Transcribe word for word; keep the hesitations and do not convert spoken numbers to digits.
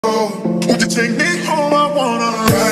Won't you take me home? I wanna ride.